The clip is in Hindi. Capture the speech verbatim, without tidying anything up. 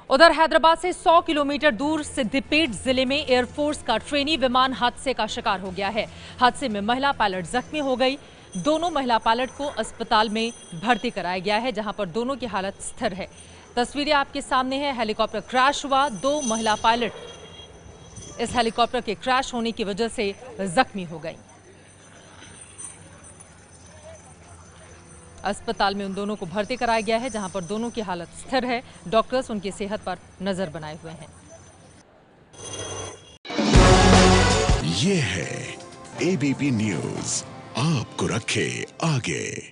उधर हैदराबाद से सौ किलोमीटर दूर सिद्दीपेट जिले में एयरफोर्स का ट्रेनी विमान हादसे का शिकार हो गया है। हादसे में महिला पायलट जख्मी हो गई। दोनों महिला पायलट को अस्पताल में भर्ती कराया गया है, जहां पर दोनों की हालत स्थिर है। तस्वीरें आपके सामने हैं। हेलीकॉप्टर क्रैश हुआ। दो महिला पायलट इस हेलीकॉप्टर के क्रैश होने की वजह से जख्मी हो गई। अस्पताल में उन दोनों को भर्ती कराया गया है, जहां पर दोनों की हालत स्थिर है। डॉक्टर्स उनकी सेहत पर नजर बनाए हुए हैं। ये है एबीपी न्यूज, आपको रखे आगे।